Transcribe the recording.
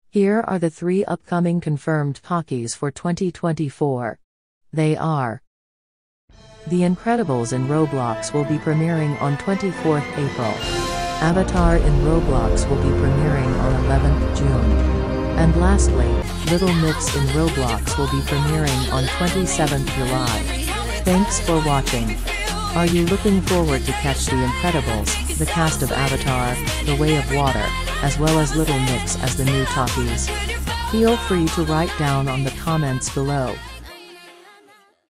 Here are the 3 upcoming confirmed talkies for 2024. They are: The Incredibles in Roblox will be premiering on 24th April. Avatar in Roblox will be premiering on 11th June. And lastly, Little Mix in Roblox will be premiering on 27th July. Thanks for watching. Are you looking forward to catch The Incredibles, the cast of Avatar, The Way of Water, as well as Little Mix as the new talkies? Feel free to write down on the comments below.